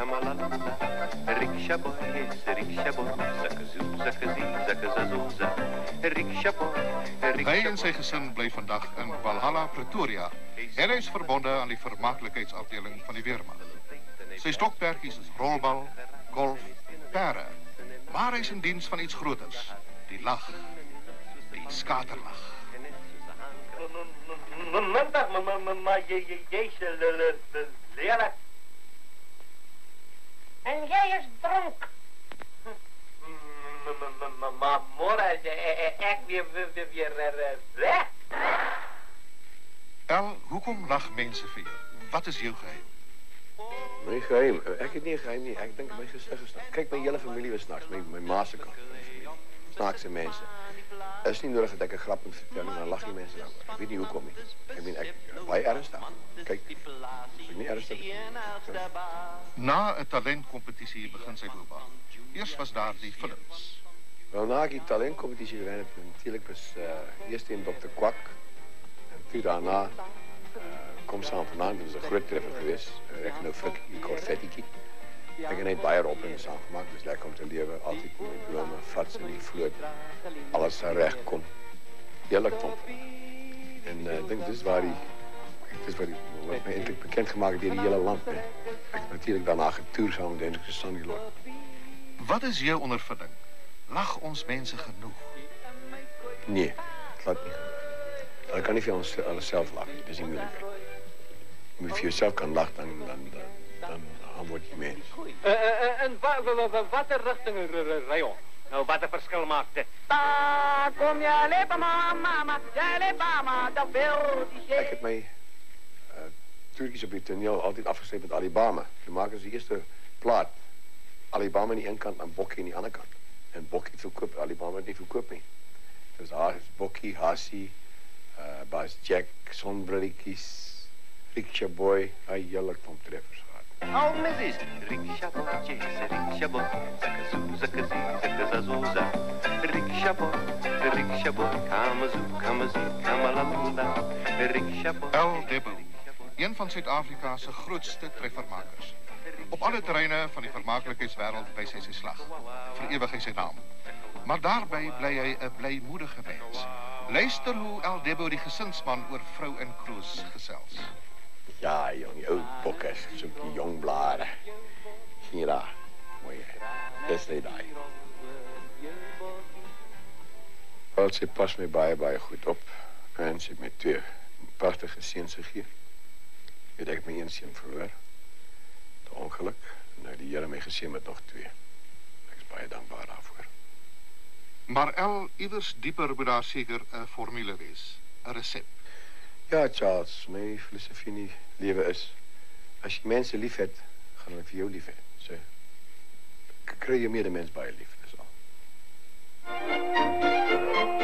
kamalala. Riksha boy is riksha boy, zakazoo, zakazee, zakazazooza. Riksha boy. Hij en zijn gezin bleef vandaag in Valhalla, Pretoria. En hij is verbonden aan die vermakelijkheidsafdeling van die Weermacht. Zijn stokperkies is rolbal, golf, peren. Maar hij is in dienst van iets groters. Die lach. Die skaterlach. En jij is dronk. Maar morgen echt weer weg. El, hoekom lach mensen vir jou? Wat is jouw geheim? Mijn geheim? Ik het niet geheim, niet. Ik denk mijn gezicht is snaaks. Kijk, mijn hele familie was snaaks. Mijn ma's kant. Snaakse mensen. Het is niet nodig dat ik een grap moet vertellen, dan lach je mensen aan. Ik weet niet hoe kom ik. Ik ben echt bij ernstig. Kijk, ik ben niet ernstig. Na een talentcompetitie begint zijn loopbaan. Eerst was daar die films. Wel, na die talentcompetitie geweest, natuurlijk was eerst in Dr. Kwak. En toen daarna kom samen vandaan. Dat is een groot treffer geweest. Echt nou flik, die Corvetti. Ik heb net baie opbrengs aangemaakt, dus daar komt te leven. Altijd met bloemen, vats en die vloot. Alles recht komt. Heerlijk top. En ik denk, dit is waar hij wordt me eindelijk bekend gemaakt door die hele land. Ik heb natuurlijk daarna getoerd samen met de Sandy Lord. Wat is jouw ondervinding? Lach ons mensen genoeg? Nee, het laat niet gebeuren. Je kan niet voor onszelf lachen, dat is niet moeilijk. Je moet voor jezelf kan lachen, dan word je mens. En wat een richting rayon? Nou, wat een verschil maakt het? Kom je alleen mama, jij mama, dat wil die Ik heb mij Turkisch op het toneel altijd afgestreept met Alibaba. Toen maken ze de eerste plaat. Alibaba aan die ene kant en Bokkie aan die andere kant. En Bokkie verkoopt, Alibaba niet verkoopt niet. Dus Bokkie, Hassie, Bas Jack, Zonbrilletjes, Riksha Boy, hij heerlijk van treffers gehad. Oh, missus. Riksha boy, riksha boy, zakazoo, zakazee, zakazazooza. Riksha boy, kamazoo, kamazee, kamalala. Riksha boy. El Debo, een van Zuid-Afrika's grootste treffermakers. Op alle terreinen van die vermakelijkheidswereld wijst hij zijn slag. Verewig hij zijn naam. Maar daarbij blij hij een blijmoedige mens. Luister hoe El Debo die gesinsman oor vrou en kroos gesels. Ja, jong, die oude bokkers, zo'n die jong blaren. Zie je daar? Mooi, hè? Dat is niet daar. Wel, ze past me baie goed op. En ze heeft met twee prachtige seens gegeven. Ik heb mijn één seun verloor. Het ongeluk. Nou, die Here my gezien met nog twee. Ik is baie dankbaar daarvoor. Maar El, ieders dieper moet daar zeker een formule wees. Een recept. Ja, Charles, mijn filosofie in die leven is... Als je mensen lief hebt, gaan hulle vir jou lief hê. So, kry je medemens baie lief, dis al.